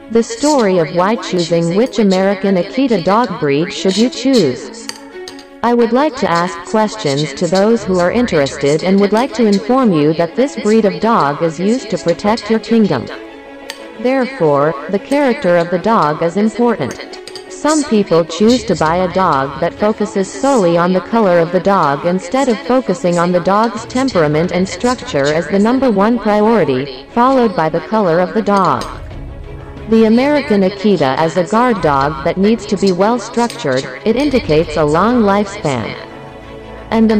The story of why choosing which American Akita dog breed should you choose. I would like to ask questions to those who are interested and would like to inform you that this breed of dog is used to protect your kingdom. Therefore, the character of the dog is important. Some people choose to buy a dog that focuses solely on the color of the dog instead of focusing on the dog's temperament and structure as the #1 priority, followed by the color of the dog. The American Akita is a guard dog that needs to be well structured. It indicates a long lifespan. And the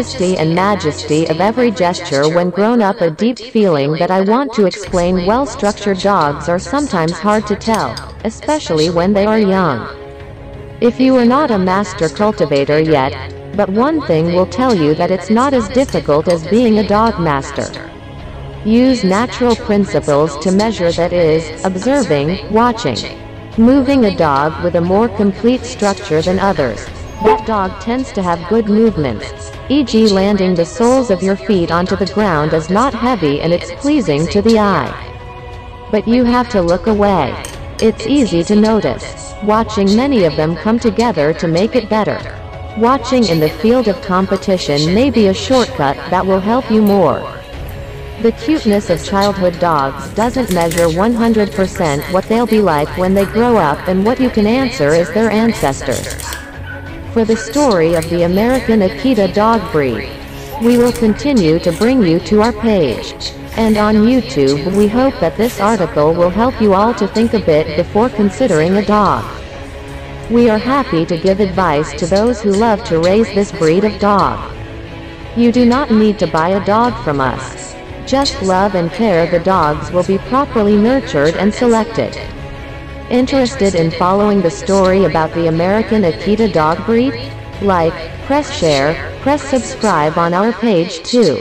majesty of every gesture when grown up, a deep feeling that I want to explain. Well-structured dogs are sometimes hard to tell, especially when they are young. If you are not a master cultivator yet, but one thing will tell you that it's not as difficult as being a dog master. Use natural principles to measure, that is, observing, watching. Moving a dog with a more complete structure than others. That dog tends to have good movements, e.g. landing the soles of your feet onto the ground is not heavy and it's pleasing to the eye. But you have to look away. It's easy to notice. Watching many of them come together to make it better. Watching in the field of competition may be a shortcut that will help you more. The cuteness of childhood dogs doesn't measure 100% what they'll be like when they grow up, and what you can answer is their ancestors. For the story of the American Akita dog breed, we will continue to bring you to our page. And on YouTube, we hope that this article will help you all to think a bit before considering a dog. We are happy to give advice to those who love to raise this breed of dog. You do not need to buy a dog from us. Just love and care the dogs will be properly nurtured and selected. Interested in following the story about the American Akita dog breed? Like, press share, press subscribe on our page too.